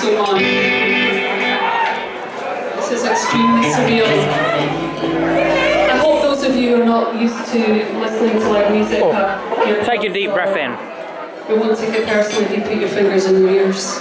swing on. This is extremely surreal. I hope those of you who are not used to listening to live music have your take a deep breath in. We won't take it personally if you put your fingers in your ears.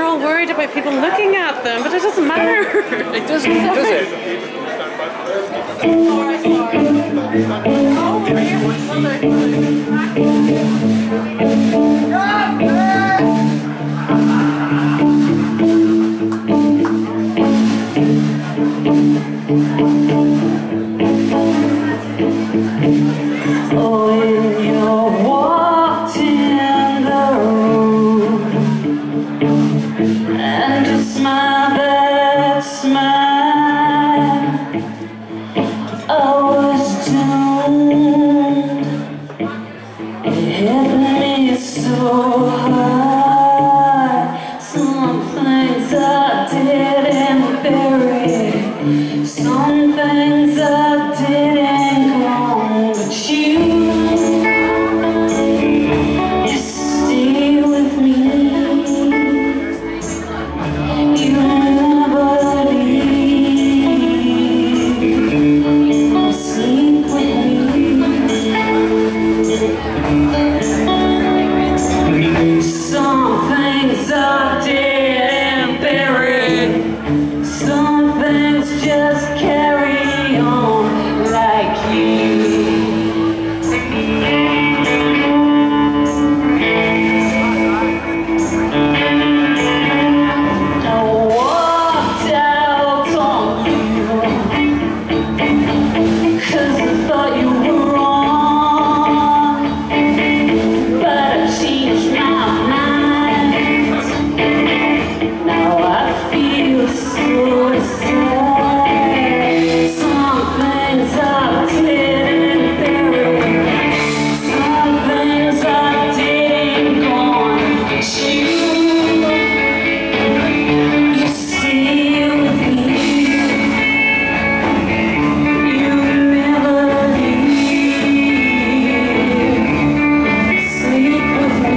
they're all worried about people looking at them, but it doesn't matter. It doesn't, does it? Oh, when you walked in the room and you smiled that smile, I was doomed. It hit me so hard. Some things I didn't bury, some things I didn't go on, but you stay with me. You never leave. Sleep with me. Some things I didn't bury, some things just carry on like you. I walked out on you 'cause I thought you were wrong, but I changed my mind. Now I feel so sad. Some things I didn't bury, some things I didn't go on, but you stay with me. You never leave. Sleep with me.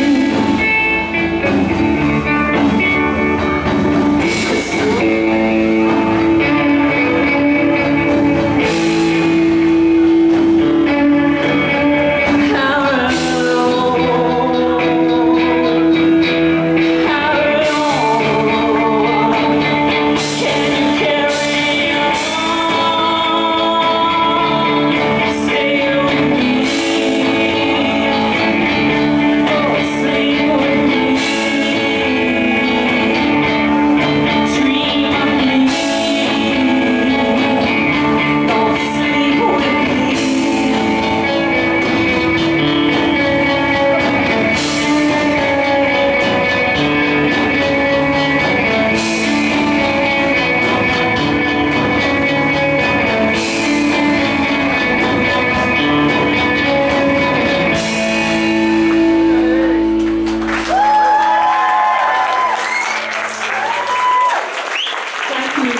Thank you.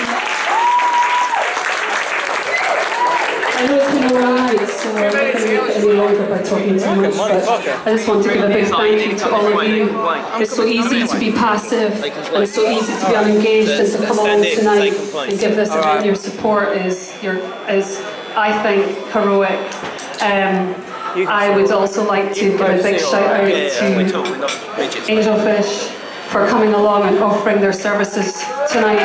I know it's been a long night, so I'm not going to make it any longer by talking too much, but I just want to give a big thank you to all of you. It's so easy to be passive, and it's so easy to be unengaged, and to come along tonight and give this event your support is I think, heroic. I would also like to give a big shout out to Angelfish for coming along and offering their services tonight.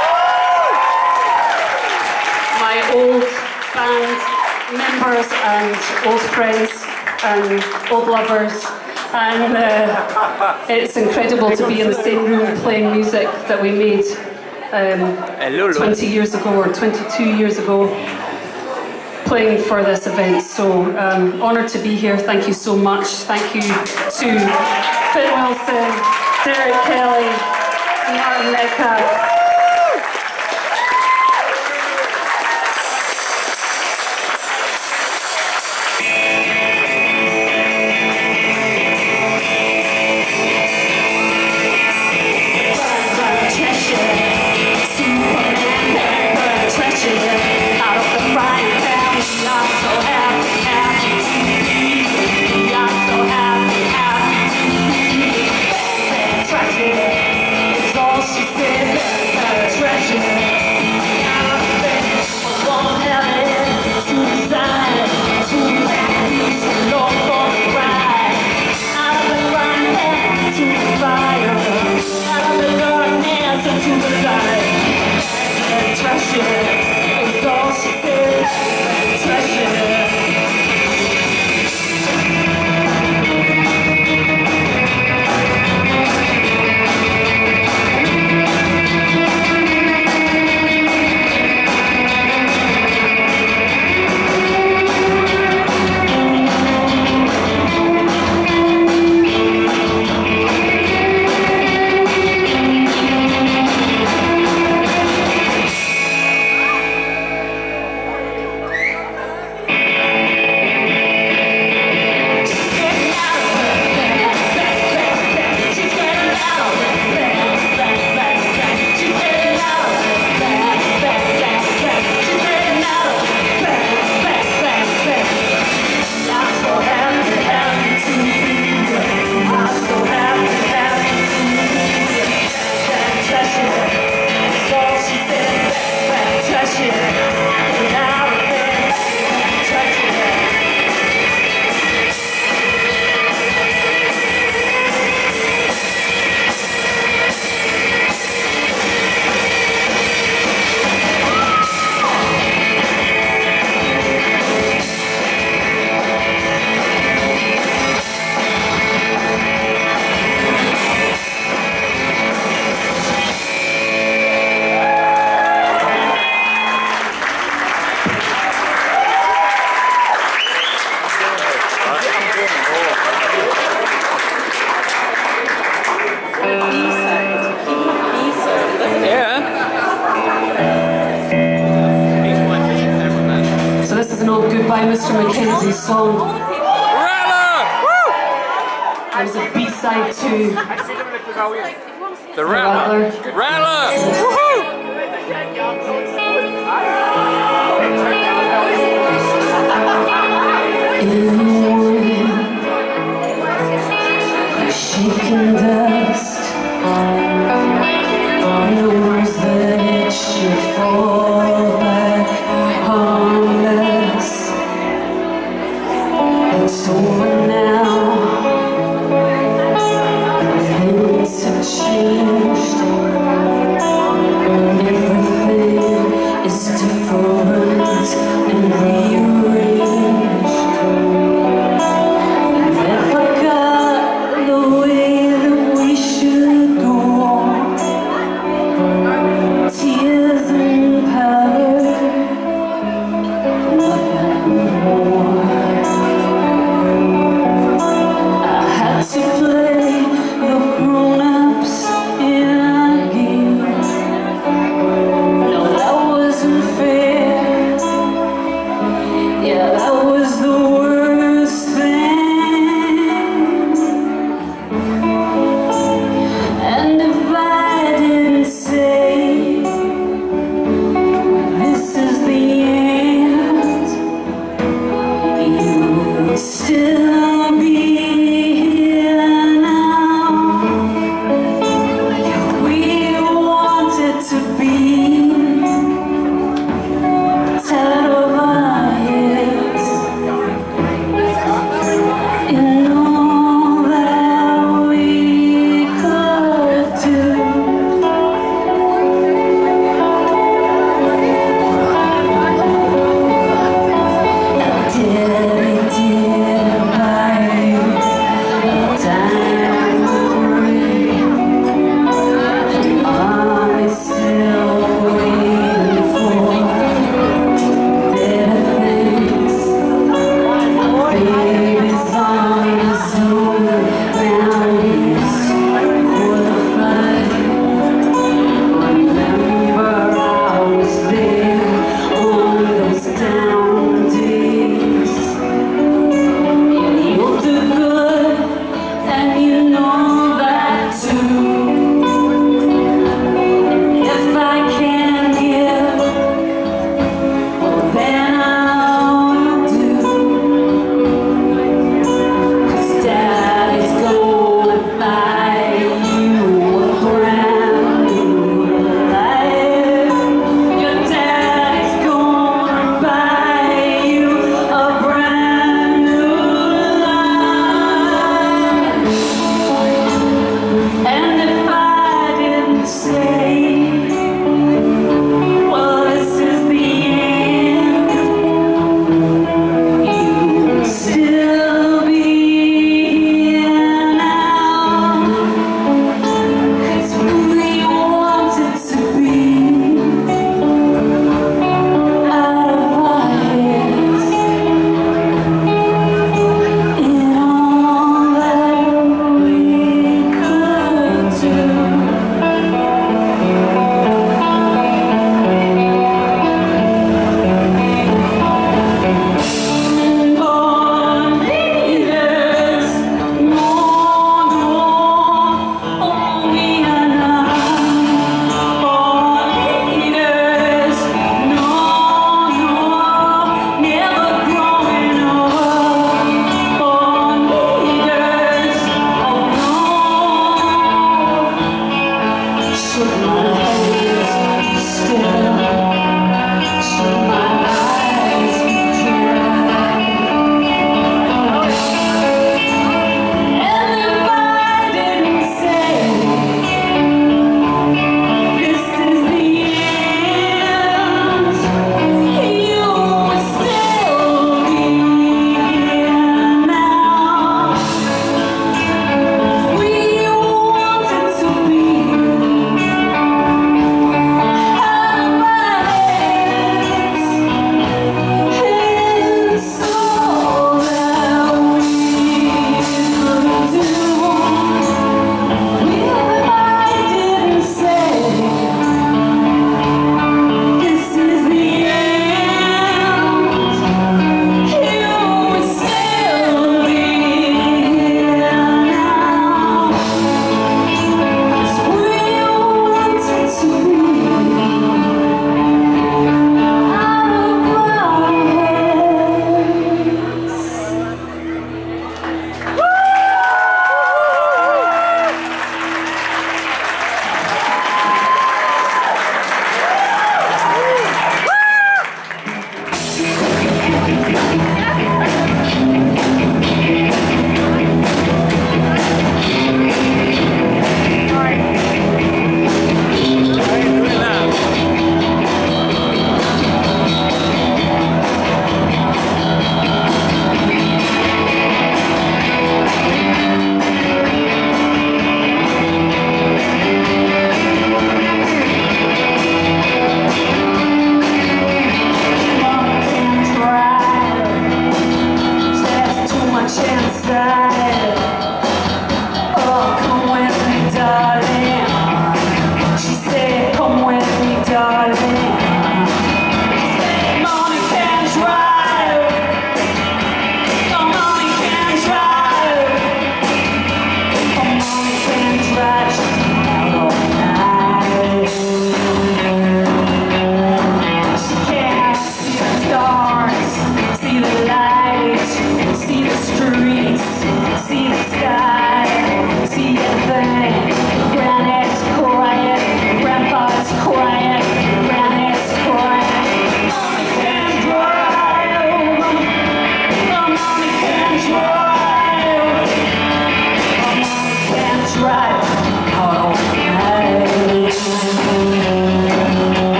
My old band members and old friends and old lovers, and it's incredible to be in the same room playing music that we made 20 years ago or 22 years ago, playing for this event. So honoured to be here. Thank you so much. Thank you to Finn Wilson, Derek Kelly, Martin Eckhart. It's all she said. by Mr. Mackenzie's song. Rattler! Woo! There's a B-side too. The Rattler! Rattler! Woohoo! Shaking dust knows that it should fall back harmless. It's over now. Things have changed. Everything is different and rearranged. Never got the way that we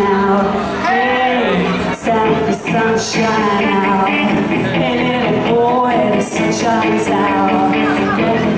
out. Hey, Saturday sunshine out. Hey little boy, the sun shines out.